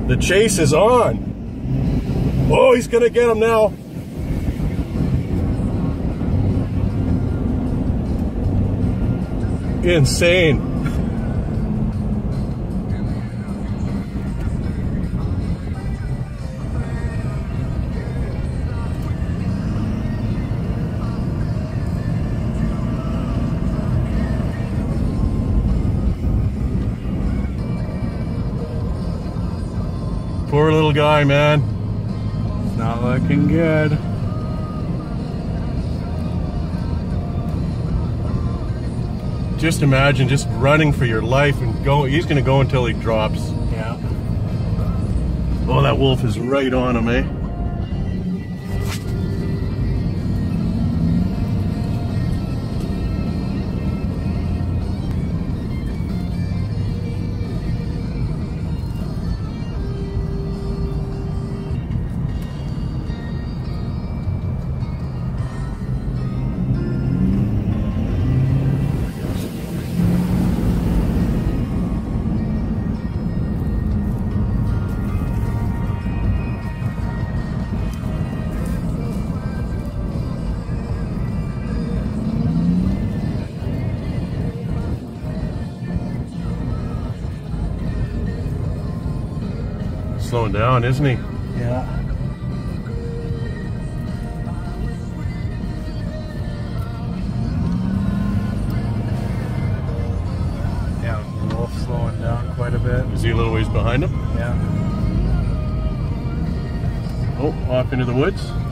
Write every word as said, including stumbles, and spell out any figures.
The chase is on. Oh, he's gonna get him now. Insane. Poor little guy, man. It's not looking good. Just imagine just running for your life and go. He's gonna go until he drops. Yeah. Oh, that wolf is right on him, eh? Slowing down, isn't he? Yeah. Yeah, the wolf slowing down quite a bit. Is he a little ways behind him? Yeah. Oh, off into the woods.